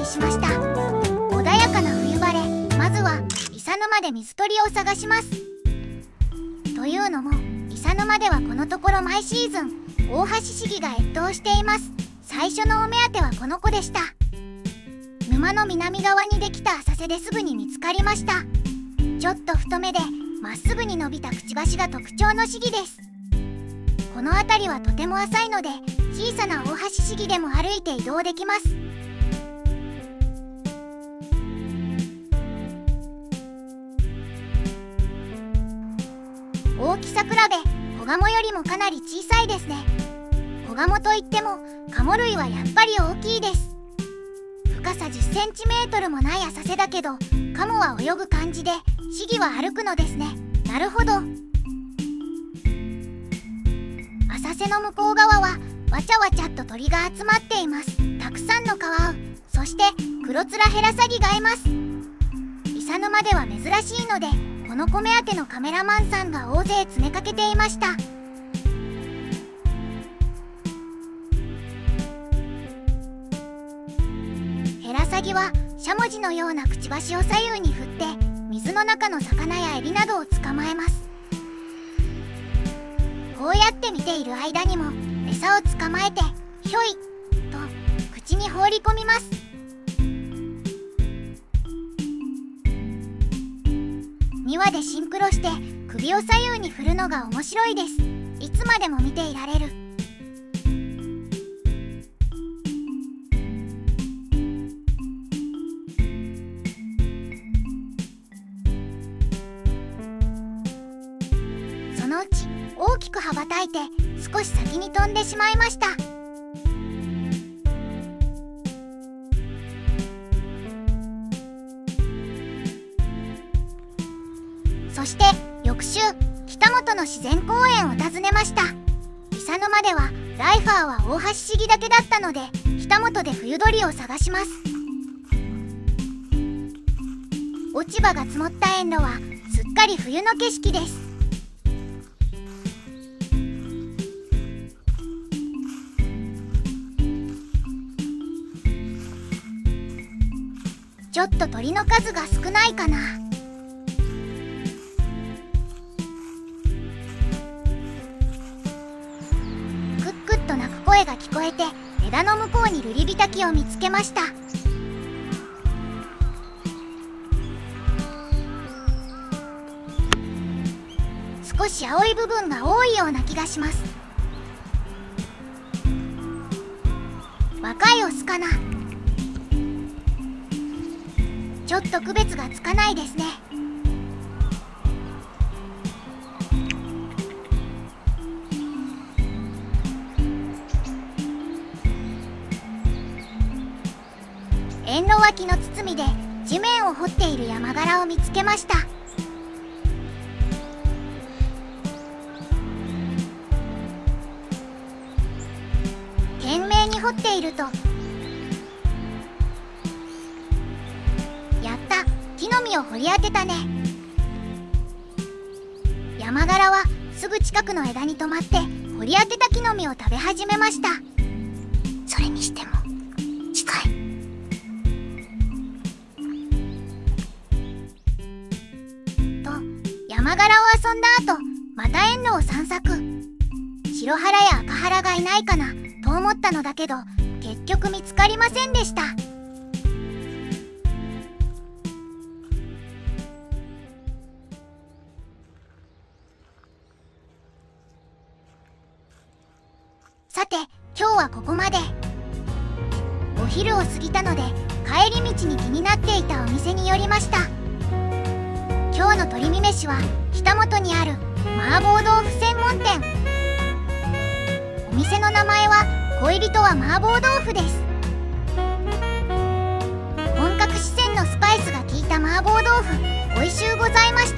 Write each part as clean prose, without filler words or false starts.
にしました。穏やかな冬晴れ、まずは伊佐沼で水鳥を探します。というのも伊佐沼ではこのところ毎シーズンオオハシシギが越冬しています。最初のお目当てはこの子でした。沼の南側にできた浅瀬ですぐに見つかりました。ちょっと太めでまっすぐに伸びたくちばしが特徴のシギです。この辺りはとても浅いので小さなオオハシシギでも歩いて移動できます。大きさ比べコガモよりもかなり小さいですね。コガモといってもカモ類はやっぱり大きいです。深さ10センチメートルもない浅瀬だけどカモは泳ぐ感じでシギは歩くのですね。なるほど。浅瀬の向こう側はわちゃわちゃっと鳥が集まっています。たくさんのカワウ、そしてクロツラヘラサギがいます。伊佐沼では珍しいのでこの子目当てのカメラマンさんが大勢詰めかけていました。ヘラサギはしゃもじのようなくちばしを左右に振って水の中の魚やエビなどを捕まえます。こうやって見ている間にも餌を捕まえてひょいと口に放り込みます。2羽でシンクロして首を左右に振るのが面白いです。いつまでも見ていられる。そのうち大きく羽ばたいて少し先に飛んでしまいました。そして翌週北本の自然公園を訪ねました。伊佐沼ではライファーはオオハシシギだけだったので北本で冬鳥を探します。落ち葉が積もった園路はすっかり冬の景色です。ちょっと鳥の数が少ないかな。クックッと鳴く声が聞こえて枝の向こうにルリビタキを見つけました。少し青い部分が多いような気がします。若いオスかな。ちょっと区別がつかないですね。園路脇の包みで地面を掘っている山柄を見つけました。懸命に掘っていると木の実を掘り当てたね。山柄はすぐ近くの枝に止まって掘り当てた木の実を食べ始めました。それにしても近い。と山柄を遊んだ後また園路を散策。白原や赤原がいないかなと思ったのだけど結局見つかりませんでした。さて今日はここまで。お昼を過ぎたので帰り道に気になっていたお店に寄りました。今日の鳥見飯は北本にある麻婆豆腐専門店。お店の名前は恋人は麻婆豆腐です。本格四川のスパイスが効いた麻婆豆腐おいしゅうございました。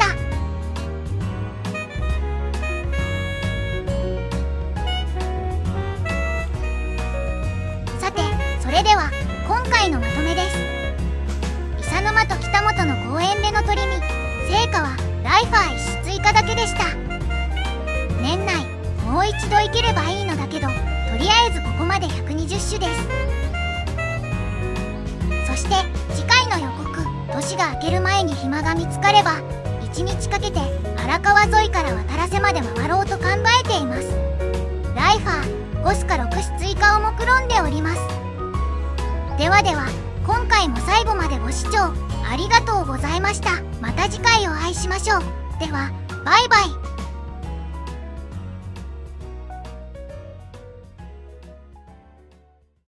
それでは今回のまとめです。伊佐沼と北本の公園での取り見成果はライファー1種追加だけでした。年内もう一度行ければいいのだけどとりあえずここまで120種です。そそして次回の予告、年が明ける前に暇が見つかれば1日かけて荒川沿いから渡良瀬まで回ろうと考えています。ライファー5スか6ス追加を目論んでおります。ではでは、今回も最後までご視聴ありがとうございました。また次回お会いしましょう。ではバイバイ。